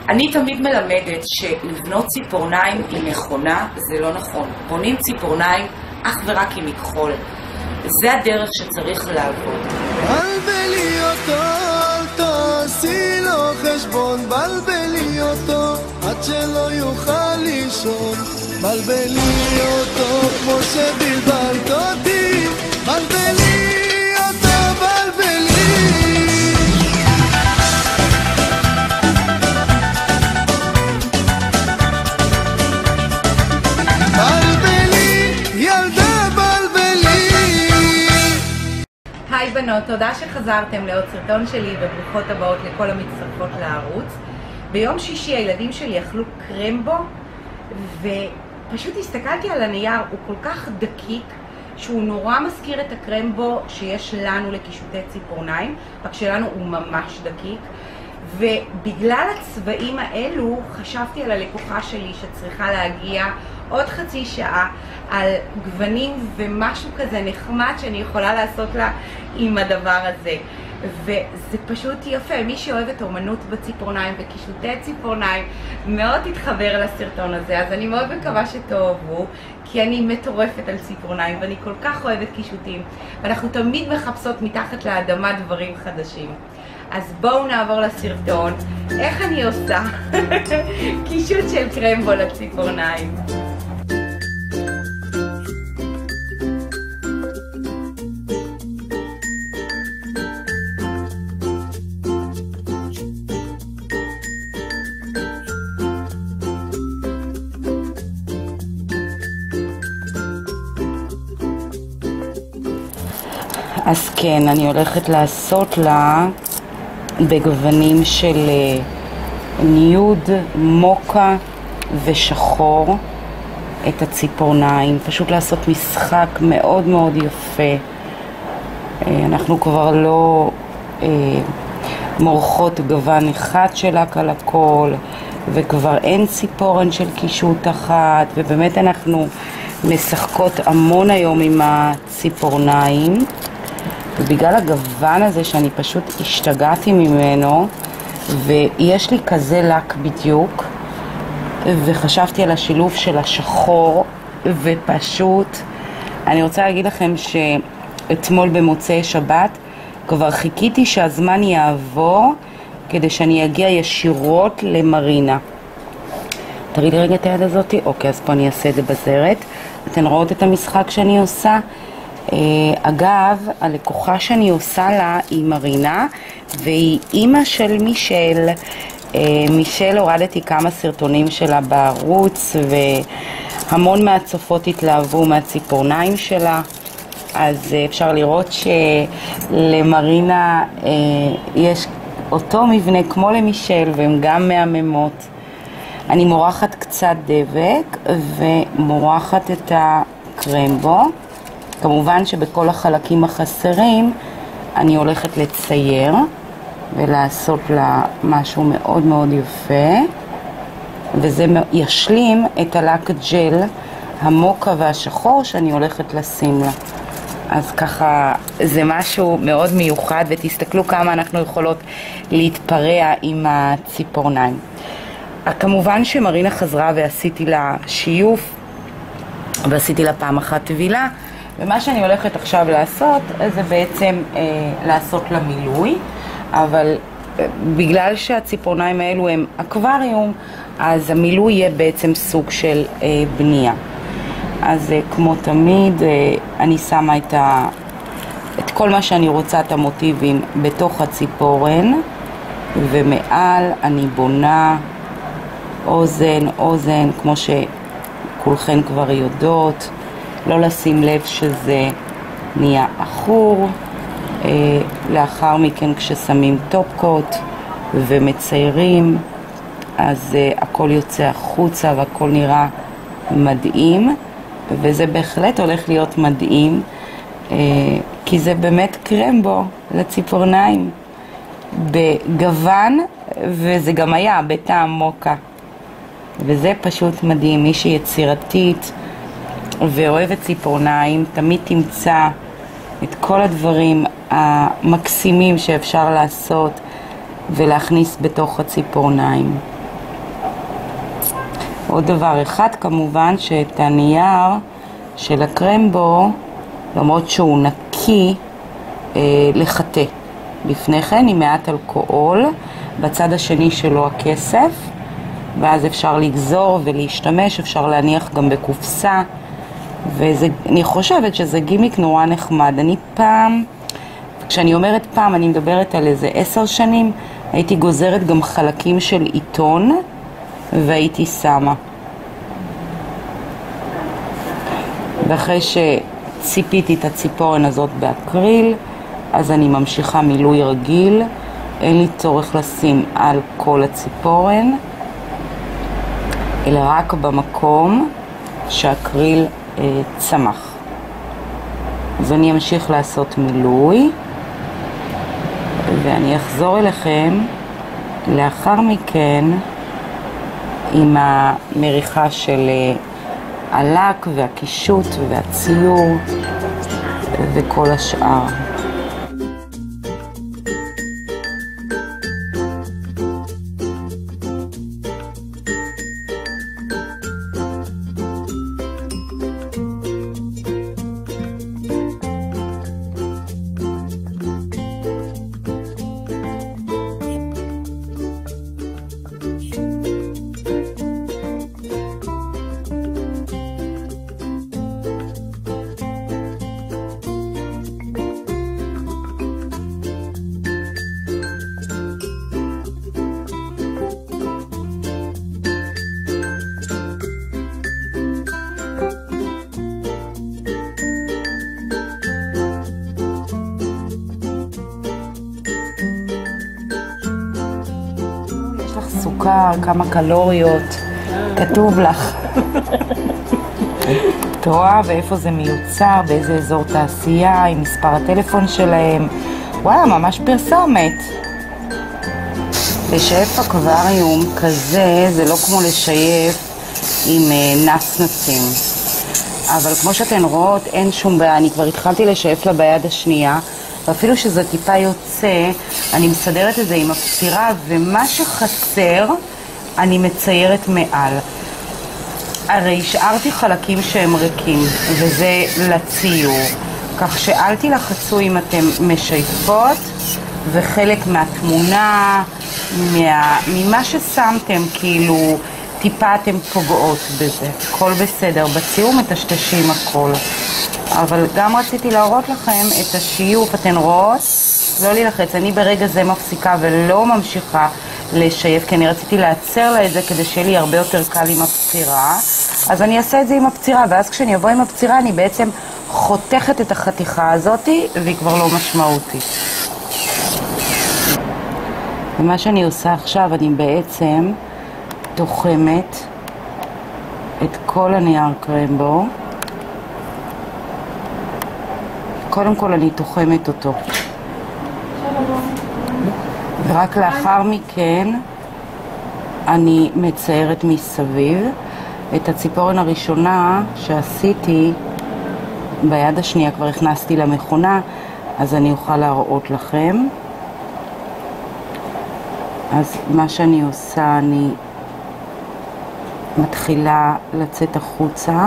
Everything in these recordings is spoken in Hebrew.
אני תמיד מלמדת שלבנות ציפורניים עם מכונה זה לא נכון. בונים ציפורניים אך ורק עם מכחול. זה הדרך שצריך לעבוד. בלבלי אותו, אל תעשי לו חשבון, בלבלי אותו עד שלא יוכל לישון. בלבלי אותו כמו שבלבלת אותי, בלבלי אותו, בלבלי. בלבלי, ילדה בלבלי. היי בנות, תודה שחזרתם לעוד סרטון שלי וברוכות הבאות לכל המצטרפות לערוץ. ביום שישי הילדים שלי אכלו קרמבו ופשוט הסתכלתי על הנייר, הוא כל כך דקיק שהוא נורא מזכיר את הקרמבו שיש לנו לקישוטי ציפורניים, רק שלנו הוא ממש דקיק. ובגלל הצבעים האלו חשבתי על הלקוחה שלי שצריכה להגיע עוד חצי שעה על גוונים ומשהו כזה נחמד שאני יכולה לעשות לה עם הדבר הזה. וזה פשוט יפה, מי שאוהבת אומנות בציפורניים וקישוטי ציפורניים מאוד תתחבר לסרטון הזה, אז אני מאוד מקווה שתאהבו, כי אני מטורפת על ציפורניים ואני כל כך אוהבת קישוטים, ואנחנו תמיד מחפשות מתחת לאדמה דברים חדשים. אז בואו נעבור לסרטון, איך אני עושה קישוט של קרמבו לציפורניים. אז כן, אני הולכת לעשות לה בגוונים של ניוד, מוקה ושחור את הציפורניים, פשוט לעשות משחק מאוד מאוד יפה. אנחנו כבר לא מורחות גוון אחד שלק על הכל, וכבר אין ציפורן של קישוט אחת, ובאמת אנחנו משחקות המון היום עם הציפורניים. ובגלל הגוון הזה שאני פשוט השתגעתי ממנו, ויש לי כזה לק בדיוק, וחשבתי על השילוב של השחור, ופשוט אני רוצה להגיד לכם שאתמול במוצאי שבת כבר חיכיתי שהזמן יעבור כדי שאני אגיע ישירות למרינה. תראי לי רגע את היד הזאת. אוקיי, אז פה אני אעשה את זה בזרת. אתן רואות את המשחק שאני עושה? אגב, הלקוחה שאני עושה לה היא מרינה, והיא אימא של מישל. מישל, הורדתי כמה סרטונים שלה בערוץ, והמון מהצופות התלהבו מהציפורניים שלה. אז אפשר לראות שלמרינה יש אותו מבנה כמו למישל, והן גם מהממות. אני מורחת קצת דבק ומורחת את הקרמבו. כמובן שבכל החלקים החסרים אני הולכת לצייר ולעשות לה משהו מאוד מאוד יפה, וזה ישלים את הלק ג'ל המוקה והשחור שאני הולכת לשים לה. אז ככה זה משהו מאוד מיוחד, ותסתכלו כמה אנחנו יכולות להתפרע עם הציפורניים. כמובן שמרינה חזרה ועשיתי לה שיוף ועשיתי לה פעם אחת טבילה, ומה שאני הולכת עכשיו לעשות זה בעצם לעשות לה מילוי, אבל בגלל שהציפורניים האלו הם אקווריום, אז המילוי יהיה בעצם סוג של בנייה. אז כמו תמיד אני שמה את כל מה שאני רוצה, את המוטיבים, בתוך הציפורן, ומעל אני בונה אוזן, כמו שכולכן כבר יודעות. לא לשים לב שזה נהיה אחור. לאחר מכן כששמים טופקות ומציירים, אז הכל יוצא החוצה והכל נראה מדהים, וזה בהחלט הולך להיות מדהים, כי זה באמת קרמבו לציפורניים בגוון, וזה גם היה בטעם מוקה, וזה פשוט מדהים. מי שיצירתית ואוהבת ציפורניים תמיד תמצא את כל הדברים המקסימים שאפשר לעשות ולהכניס בתוך הציפורניים. עוד דבר אחד כמובן, שאת הנייר של הקרמבו, למרות שהוא נקי, לחטא לפני כן עם מעט אלכוהול, בצד השני שלו הכסף, ואז אפשר לגזור ולהשתמש, אפשר להניח גם בקופסה, ואני חושבת שזה גימיק נורא נחמד. אני פעם, כשאני אומרת פעם, אני מדברת על איזה 10 שנים, הייתי גוזרת גם חלקים של עיתון, והייתי שמה. ואחרי שציפיתי את הציפורן הזאת באקריל, אז אני ממשיכה מילוי רגיל, אין לי צורך לשים על כל הציפורן, אלא רק במקום שהאקריל צמח. אז אני אמשיך לעשות מילוי, ואני אחזור אליכם לאחר מכן עם המריחה של הלק והקישוט והציור וכל השאר. סוכר, כמה קלוריות, כתוב לך. את רואה ואיפה זה מיוצר, באיזה אזור תעשייה, עם מספר הטלפון שלהם. וואלה, ממש פרסומת. לשייף אקווריום כזה, זה לא כמו לשייף עם נצנצים. אבל כמו שאתן רואות, אין שום בעיה. אני כבר התחלתי לשייף לה ביד השנייה, ואפילו שזה טיפה יוצא, אני מסדרת את זה עם הפצירה, ומה שחסר, אני מציירת מעל. הרי השארתי חלקים שהם ריקים, וזה לציור. כך שאל תלחצו אם אתם משייפות, וחלק מהתמונה, ממה ששמתם, כאילו, טיפה אתם פוגעות בזה. הכל בסדר, בציור מטשטשים הכל. אבל גם רציתי להראות לכם את השיוף, אתן רואות? לא להילחץ, אני ברגע זה מפסיקה ולא ממשיכה לשייף, כי אני רציתי לעצר לה את זה כדי שיהיה לי הרבה יותר קל עם הפצירה. אז אני אעשה את זה עם הפצירה, ואז כשאני אבוא עם הפצירה אני בעצם חותכת את החתיכה הזאת, והיא כבר לא משמעותית. ומה שאני עושה עכשיו, אני בעצם תוחמת את כל הנייר קרמבו. קודם כל אני תוחמת אותו. ורק לאחר מכן אני מציירת מסביב. את הציפורן הראשונה שעשיתי ביד השנייה כבר הכנסתי למכונה, אז אני אוכל להראות לכם. אז מה שאני עושה, אני מתחילה לצאת החוצה.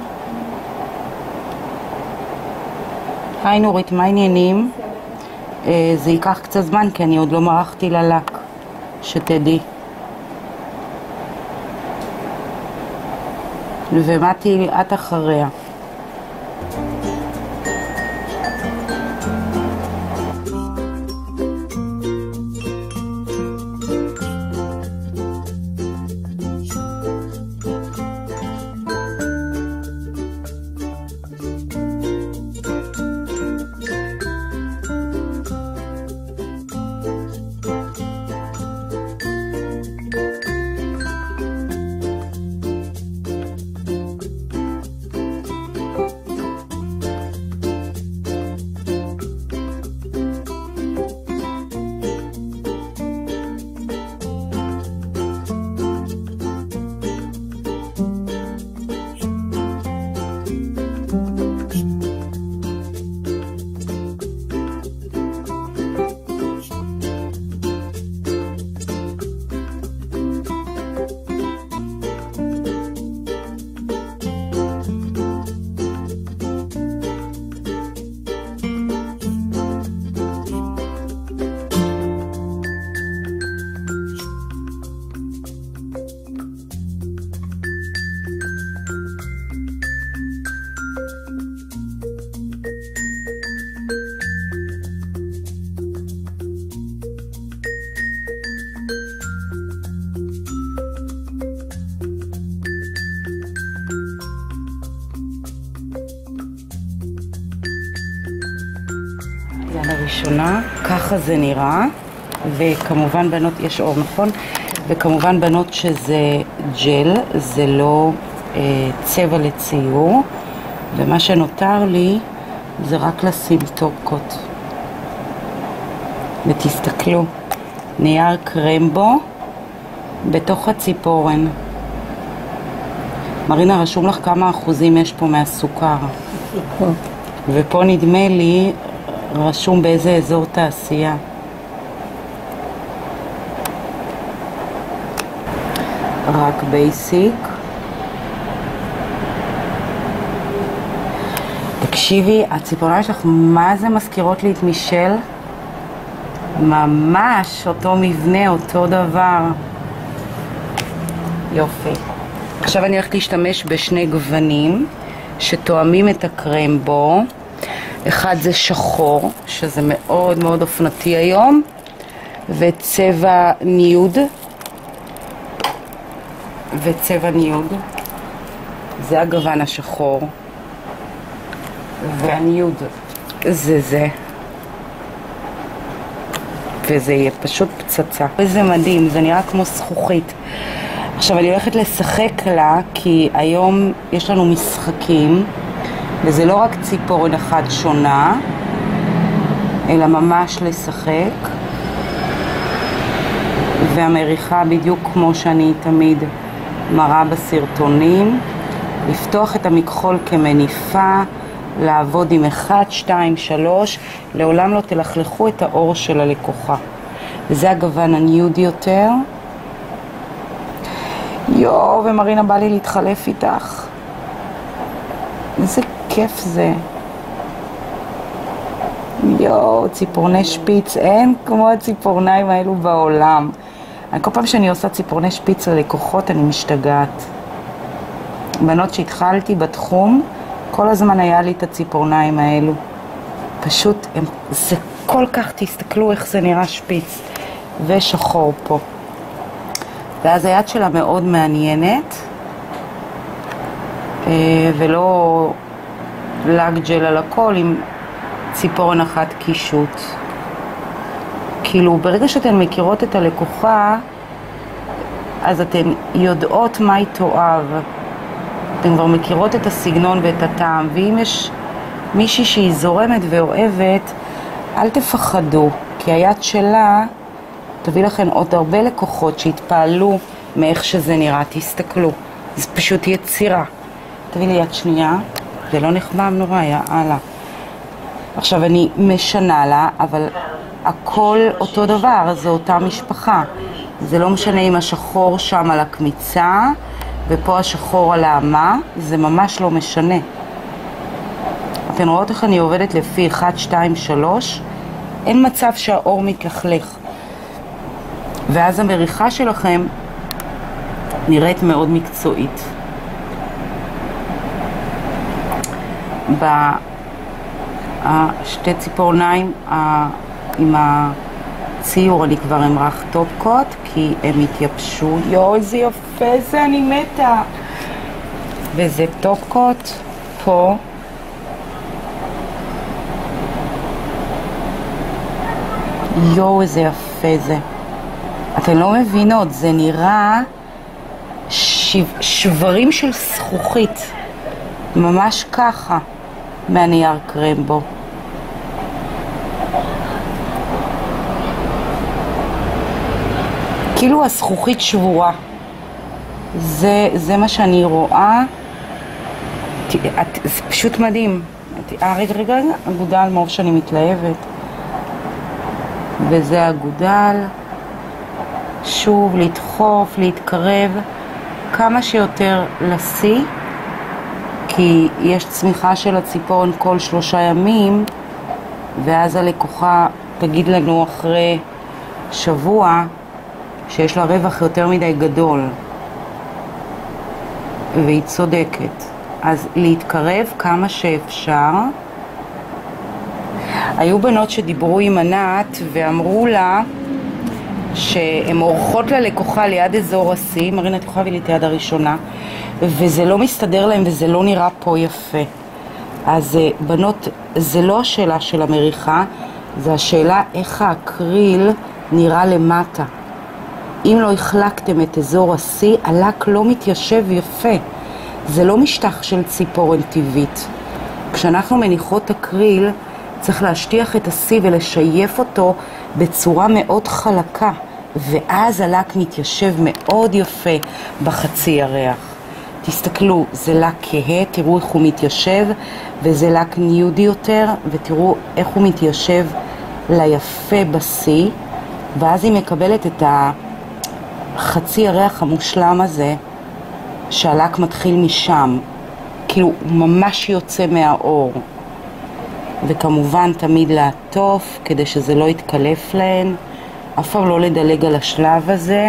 היי נורית, מה העניינים? זה ייקח קצת זמן כי אני עוד לא מרחתי ללק, שתדעי. ומתי את אחריה. הראשונה, ככה זה נראה, וכמובן בנות, יש אור נכון? וכמובן בנות שזה ג'ל, זה לא צבע לציור, ומה שנותר לי זה רק לשים טופקות. ותסתכלו, נייר קרמבו בתוך הציפורן. מרינה, רשום לך כמה אחוזים יש פה מהסוכר. ופה נדמה לי רשום באיזה אזור תעשייה. רק בייסיק. תקשיבי, הציפורניים שלך מה זה מזכירות לי את מישל? ממש אותו מבנה, אותו דבר. יופי. עכשיו אני הולכת להשתמש בשני גוונים שתואמים את הקרמבו. אחד זה שחור, שזה מאוד מאוד אופנתי היום, וצבע ניוד. זה הגוון השחור. והניוד זה. וזה יהיה פשוט פצצה. זה מדהים, זה נראה כמו זכוכית. עכשיו אני הולכת לשחק לה, כי היום יש לנו משחקים, וזה לא רק ציפורן אחת שונה, אלא ממש לשחק. והמריחה בדיוק כמו שאני תמיד מראה בסרטונים, לפתוח את המכחול כמניפה, לעבוד עם 1, 2, 3, לעולם לא תלכלכו את האור של הלקוחה. וזה הגוון הניוד יותר. ומרינה, בא לי להתחלף איתך. איזה כיף זה. ציפורני שפיץ, אין כמו הציפורניים האלו בעולם. כל פעם שאני עושה ציפורני שפיץ ללקוחות אני משתגעת. בנות שהתחלתי בתחום, כל הזמן היה לי את הציפורניים האלו. פשוט, זה כל כך, תסתכלו איך זה נראה שפיץ. ושחור פה. ואז היד שלה מאוד מעניינת. ולא לג ג'ל על הכל, עם ציפורן אחת קישוט. כאילו, ברגע שאתן מכירות את הלקוחה, אז אתן יודעות מה היא תאהב. אתן כבר מכירות את הסגנון ואת הטעם, ואם יש מישהי שהיא זורמת ואוהבת, אל תפחדו, כי היד שלה תביא לכם עוד הרבה לקוחות שהתפעלו מאיך שזה נראה. תסתכלו, זה פשוט יצירה. תביא לי יד שנייה, זה לא נחמם נורא, יאללה. עכשיו אני משנה לה, אבל הכל אותו דבר, זה אותה משפחה. זה לא משנה אם השחור שם על הקמיצה, ופה השחור על האמה, זה ממש לא משנה. אתן רואות איך אני עובדת לפי 1, 2, 3, אין מצב שהאור מתלכלך. ואז המריחה שלכם נראית מאוד מקצועית. בשתי ציפורניים עם הציור אני כבר אמרח טופקות, כי הם התייבשו. איזה יפה זה, אני מתה. וזה טופקות פה. איזה יפה זה. אתן לא מבינות, זה נראה שברים של זכוכית. ממש ככה, מהנייר קרמבו. כאילו הזכוכית שבורה. זה מה שאני רואה. זה פשוט מדהים. רגע, אגודל, מרוב שאני מתלהבת. וזה אגודל. שוב, לדחוף, להתקרב, כמה שיותר לשיא, כי יש צמיחה של הציפורן כל 3 ימים, ואז הלקוחה תגיד לנו אחרי שבוע שיש לה רווח יותר מדי גדול, והיא צודקת. אז להתקרב כמה שאפשר. היו בנות שדיברו עם ענת ואמרו לה שהן עורכות ללקוחה ליד אזור השיא, מרינה, את יכולה להביא לי את היד הראשונה, וזה לא מסתדר להם וזה לא נראה פה יפה. אז בנות, זה לא השאלה של המריחה, זה השאלה איך האקריל נראה למטה. אם לא החלקתם את אזור ה-C, הלק לא מתיישב יפה. זה לא משטח של ציפורן טבעית. כשאנחנו מניחות אקריל, צריך להשטיח את ה-C ולשייף אותו בצורה מאוד חלקה, ואז הלק מתיישב מאוד יפה בחצי ירח. תסתכלו, זה לק כהה, תראו איך הוא מתיישב, וזה לק ניודי יותר, ותראו איך הוא מתיישב ליפה ב-C, ואז היא מקבלת את החצי ירח המושלם הזה, שהלק מתחיל משם, כאילו הוא ממש יוצא מהאור. וכמובן תמיד לעטוף כדי שזה לא יתקלף להן, אף פעם לא לדלג על השלב הזה.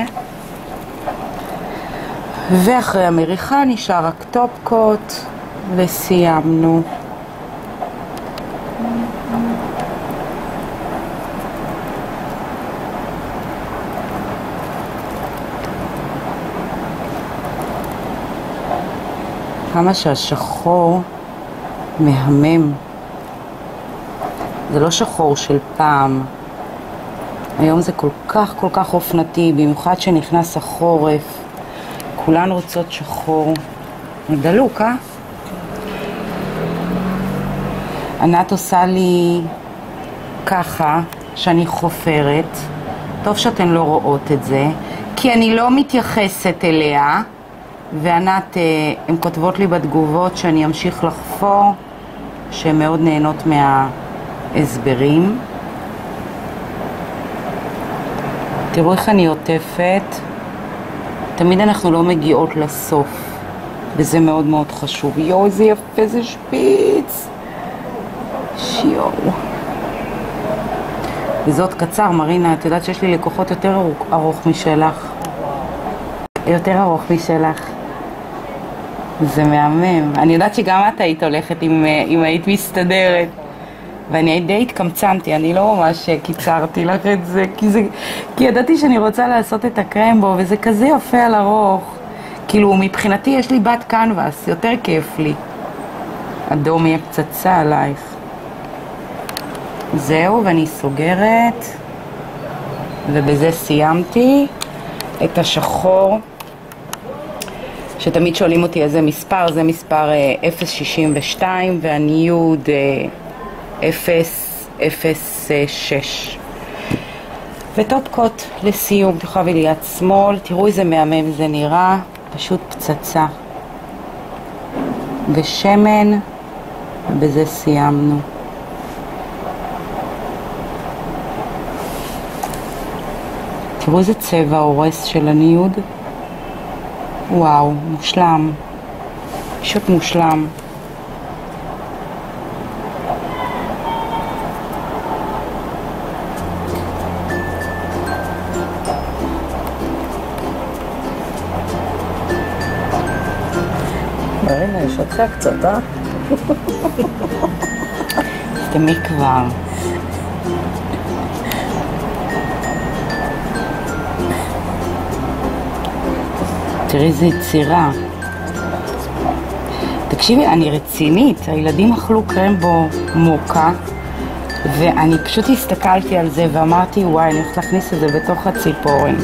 ואחרי המריחה נשאר רק טופ קוט וסיימנו. כמה שהשחור מהמם. זה לא שחור של פעם. היום זה כל כך אופנתי, במיוחד שנכנס החורף. כולן רוצות שחור. דלוק, אה? ענת עושה לי ככה, שאני חופרת. טוב שאתן לא רואות את זה, כי אני לא מתייחסת אליה. וענת, הן כותבות לי בתגובות שאני אמשיך לחפור, שהן מאוד נהנות מההסברים. תראו איך אני עוטפת. תמיד אנחנו לא מגיעות לסוף, וזה מאוד מאוד חשוב. יואו, איזה יפה, זה שפיץ. שיואו. וזאת קצר, מרינה, את יודעת שיש לי לקוחות יותר ארוך משלך. יותר ארוך משלך. זה מהמם. אני יודעת שגם את היית הולכת אם היית מסתדרת. ואני די התקמצנתי, אני לא ממש קיצרתי לך את זה, כי ידעתי שאני רוצה לעשות את הקרמבו, וזה כזה יפה על ארוך. כאילו, מבחינתי יש לי בת קנבס, יותר כיף לי. אדום יהיה פצצה עלייך. זהו, ואני סוגרת. ובזה סיימתי את השחור. שתמיד שואלים אותי איזה מספר, זה מספר 062 והניוד 006. וטופ קוט לסיום, תוכלי ליד שמאל, תראו איזה מהמם זה נראה, פשוט פצצה. ושמן, ובזה סיימנו. תראו איזה צבע הורס של הניוד. וואו, מושלם. פשוט מושלם. מרינה, יש אותך קצת, אה? סתמי כבר. תראי איזה יצירה. תקשיבי, אני רצינית, הילדים אכלו קרמבו מוקה, ואני פשוט הסתכלתי על זה ואמרתי, וואי, אני הולכת להכניס את זה בתוך הציפורן.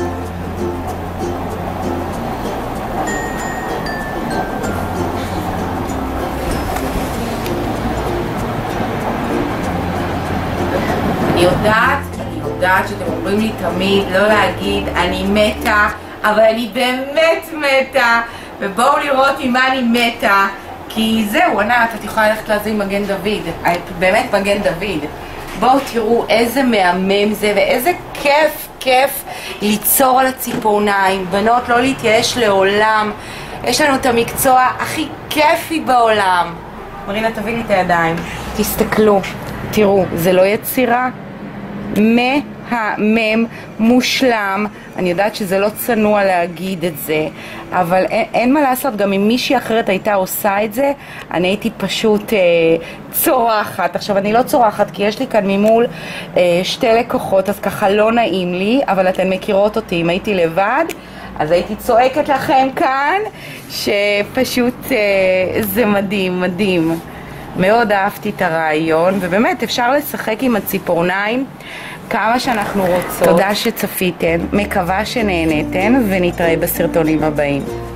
אני יודעת שאתם אומרים לי תמיד לא להגיד אני מתה, אבל אני באמת מתה, ובואו לראות עם מה אני מתה, כי זהו, ענת, את יכולה ללכת לזה עם מגן דוד, באמת מגן דוד. בואו תראו איזה מהמם זה, ואיזה כיף ליצור על הציפורניים. בנות, לא להתייאש לעולם, יש לנו את המקצוע הכי כיפי בעולם. מרינה, תביא לי את הידיים. תסתכלו, תראו, זה לא יצירה? מהמם, מושלם. אני יודעת שזה לא צנוע להגיד את זה, אבל אין מה לעשות, גם אם מישהי אחרת הייתה עושה את זה, אני הייתי פשוט צורחת. עכשיו, אני לא צורחת כי יש לי כאן ממול שתי לקוחות, אז ככה לא נעים לי, אבל אתן מכירות אותי, אם הייתי לבד, אז הייתי צועקת לכם כאן, שפשוט זה מדהים, מדהים. מאוד אהבתי את הרעיון, ובאמת אפשר לשחק עם הציפורניים כמה שאנחנו רוצות. תודה שצפיתם, מקווה שנהנתם, ונתראה בסרטונים הבאים.